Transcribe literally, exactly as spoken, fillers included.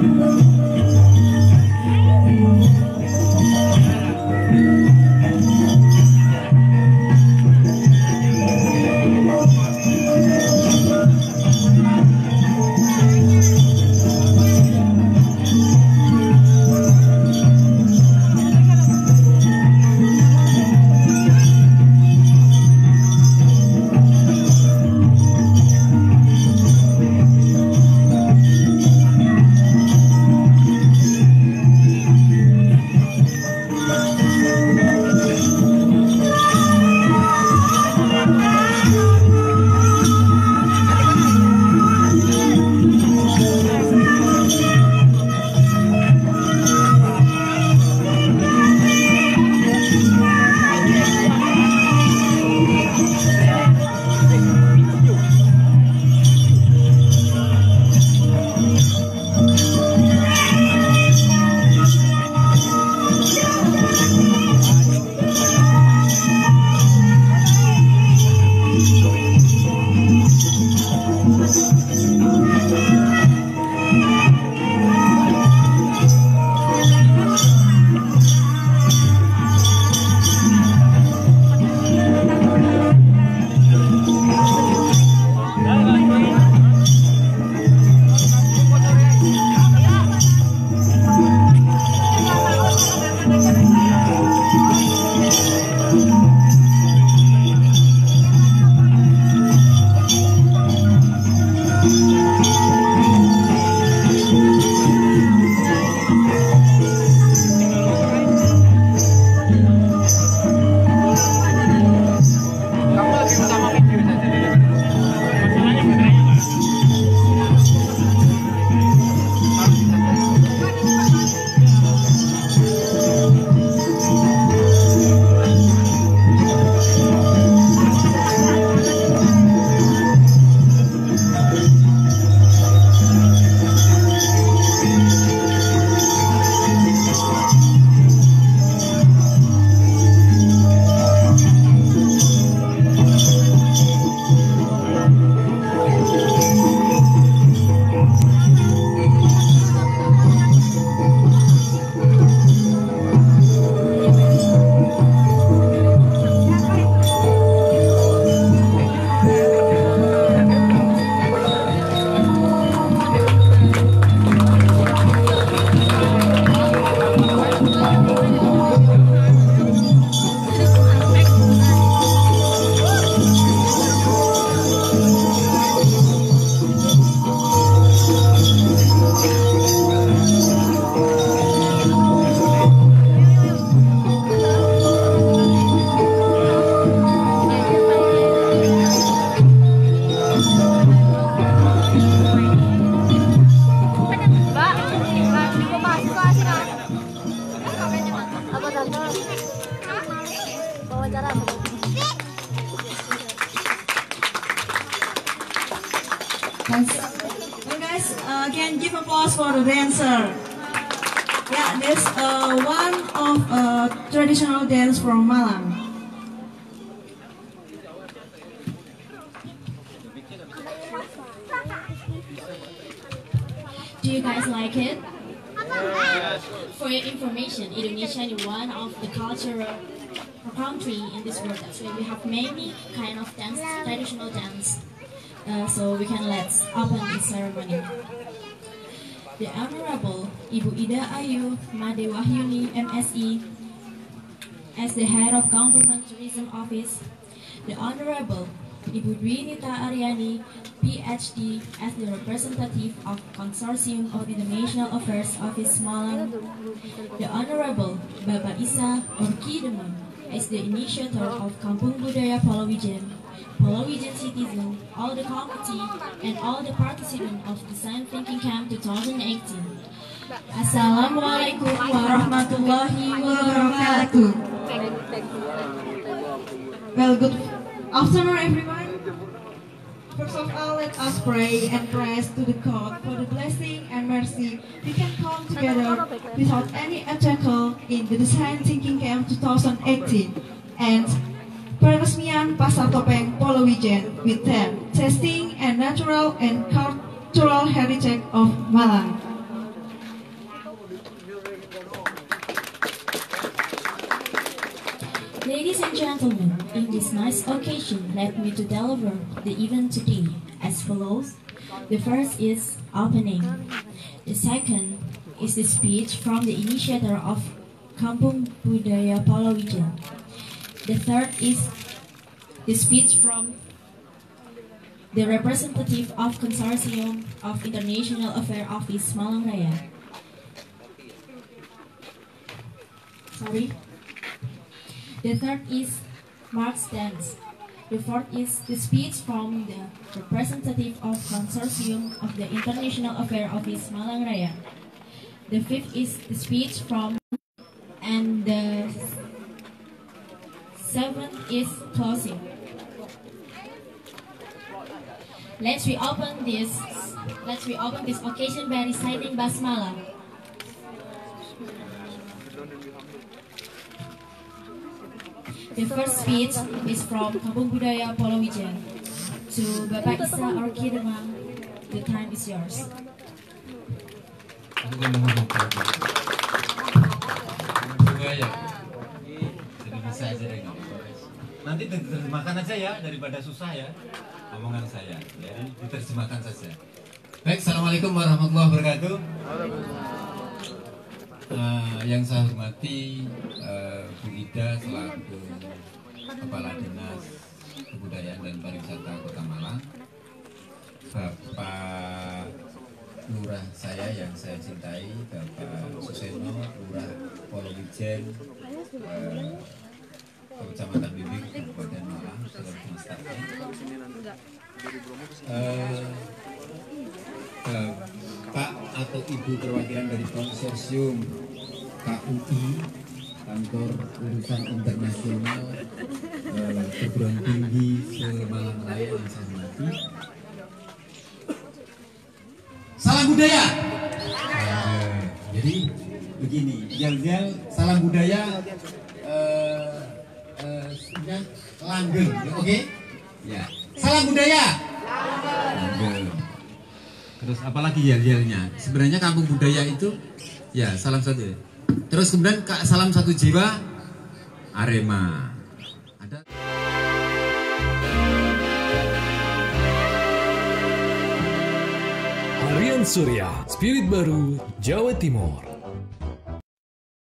Well, guys, uh, can give applause for the dancer. Yeah, this uh, one of uh, traditional dance from Malang. Do you guys like it? Yes. For your information, Indonesia is one of the cultural country in this world. That's why we have many kind of dance, traditional dance. Uh, so we can let's open the ceremony. The Honorable Ibu Ida Ayu Made Wahyuni M Si as the head of Government Tourism Office. The Honorable Ibu Dwi Nita Aryani P H D as the representative of Consortium of International Affairs Office Malang. The Honorable Bapak Isa Orkidemon as the initiator of Kampung Budaya Palawijen, Palawijen citizen, all the committee, and all the participants of Design Thinking Camp twenty eighteen. Assalamualaikum warahmatullahi wabarakatuh. Well, good afternoon, everyone. First of all, let us pray and praise to the God for the blessing and mercy we can come together without any obstacle in the Design Thinking Camp twenty eighteen and peresmian Pasar Topeng Palawijen with them, testing and natural and cultural heritage of Malang. gentlemen, in this nice occasion, let me to deliver the event today as follows. The first is opening. The second is the speech from the initiator of Kampung Budaya Palawijan. The third is the speech from the representative of Consortium of International Affairs Office Malang Raya. Sorry. The third is Mark's dance. The fourth is the speech from the representative of Consortium of the International Affairs Office Malang Raya. The fifth is the speech from, and the seventh is closing. Let's reopen this. Let's reopen this occasion by reciting basmalah. The first speech is from Kampung Budaya Palawijan to Bapak Isa Orki Demang. The time is yours. Budaya. Jadi bisa aja deh. Nanti diterjemahkan aja ya daripada susah ya omongan saya. Jadi diterjemahkan saja. Baik, assalamualaikum warahmatullahi wabarakatuh. Uh, yang saya hormati uh, Bu Ida selaku Kepala Dinas Kebudayaan dan Pariwisata Kota Malang, Bapak Lurah saya yang saya cintai, Bapak Suseno, Lurah Palawijan, uh, Kecamatan Bimbing, Kabupaten Malang, seluruh stafnya. Uh, Pak atau Ibu perwakilan dari konsorsium K U I, Kantor Urusan Internasional eh, Perguruan Tinggi se-Malang Raya yang saya hormati. Salam budaya. Eh, jadi begini, yel-yel salam budaya eh, eh, sudah langgeng, oke? Okay? Ya, salam budaya. Langgeng. Terus apalagi yel-yelnya? Sebenarnya kampung budaya itu ya salam satu ya. Terus kemudian salam satu jiwa Arema. Ada Harian Surya, Spirit Baru, Jawa Timur.